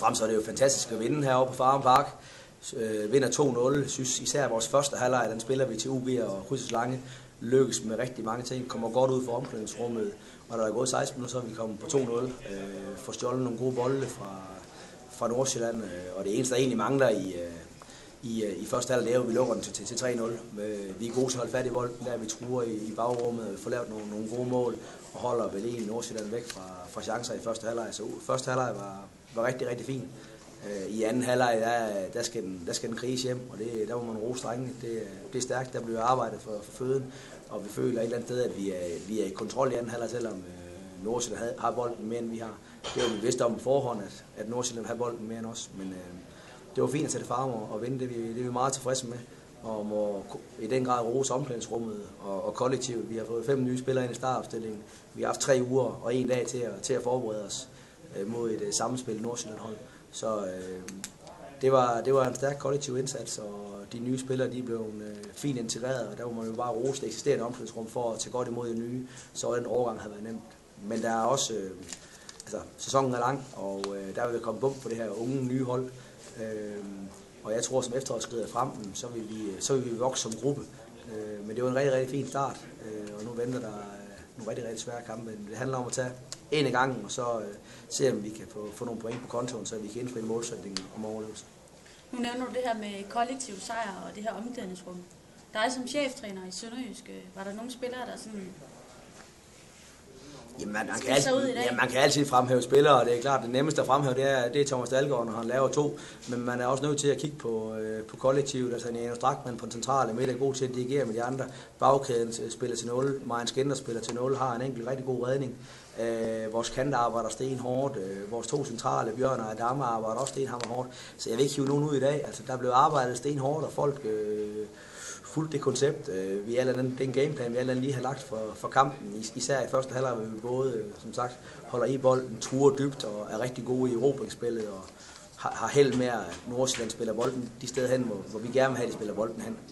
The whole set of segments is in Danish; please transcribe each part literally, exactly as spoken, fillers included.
og fremmest er det jo fantastisk at vinde heroppe på Farum Park. Øh, vinder to nul. Jeg synes især vores første halvleg, den spiller vi til U B og Krydses Lange, lykkes med rigtig mange ting. Kommer godt ud for omklædningsrummet, og der er gået seksten minutter, så er vi kommet på to nul. Øh, får stjålet nogle gode bolde fra, fra Nordsjælland, øh, og det eneste, der egentlig mangler i, øh, i, øh, i første halvleg, det er jo, vi lukker den til, til, til tre nul. Øh, vi er gode til at holde fat i bolden, der vi truer i, i bagrummet, får lavet nogle, nogle gode mål, og holder vel egentlig Nordsjælland væk fra, fra chancer i første halvleg. Så første halvleg var, var rigtig, rigtig fin. I anden halvleg, der, der, skal den, der skal den kriges hjem, og det, der må man rose drengene. Det, det er stærkt, der bliver arbejdet for, for føden, og vi føler et eller andet sted, at vi er, vi er i kontrol i anden halvleg, selvom øh, Nordsjælland har, har bolden mere, end vi har. Det var vi vidste om på forhånd, at, at Nordsjælland har bolden mere end os, men øh, det var fint at sætte Farum og, og vinde, det, vi, det er vi meget tilfredse med, og må i den grad rose omklædningsrummet og, og kollektivet. Vi har fået fem nye spillere ind i startopstillingen. Vi har haft tre uger og en dag til at, til at forberede os øh, mod et øh, sammenspil Nordsjælland-hold. Så øh, det, var, det var en stærk kollektiv indsats, og de nye spillere de blev øh, fint integreret, og der må man jo bare rose det eksisterende omklædningsrum for at tage godt imod de nye, så den overgang havde været nemt. Men der er også, øh, altså sæsonen er lang, og øh, der vil vi komme bump på det her unge nye hold, øh, og jeg tror som efteråret skrider frem, så vil vi, så vil vi vokse som gruppe. Øh, men det var en rigtig, rigtig fin start, øh, og nu venter der nogle rigtig, rigtig svære kampe. Det handler om at tage en af gangen, og så øh, se om vi kan få, få nogle point på kontoen, så vi kan indfri målsætningen om overlevelse. Nu nævner du det her med kollektiv sejr og det her omklædningsrum. Der er som cheftræner i Sønderjysk, var der nogle spillere, der sådan Jamen, man, kan altid, ja, man kan altid fremhæve spillere, og det er klart, det nemmeste at fremhæve, det er, det er Thomas Dahlgaard, når han laver to, men man er også nødt til at kigge på, øh, på kollektivet, altså Janus Drachmann på den centrale midt er god til at dirigere med de andre, bagkæden spiller til nul, Marian Skender spiller til nul, har en enkelt rigtig god redning, øh, vores kanter arbejder stenhårdt, øh, vores to centrale, Bjørn og Adama, arbejder også stenhammerhårdt, så jeg vil ikke hive nogen ud i dag, altså der blev arbejdet stenhårdt, og folk øh, fuldt det koncept, øh, vi alle den, den gameplan, vi alle lige har lagt for, for kampen, Is, især i første halvleg, hvor vi både, øh, som sagt, holder i bolden, truer dybt og er rigtig gode i erobringsspillet og har, har held med, at Nordsjælland spiller bolden de steder hen, hvor, hvor vi gerne vil have, at de spiller bolden hen.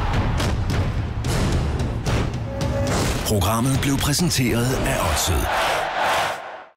Programmet blev præsenteret af Odset.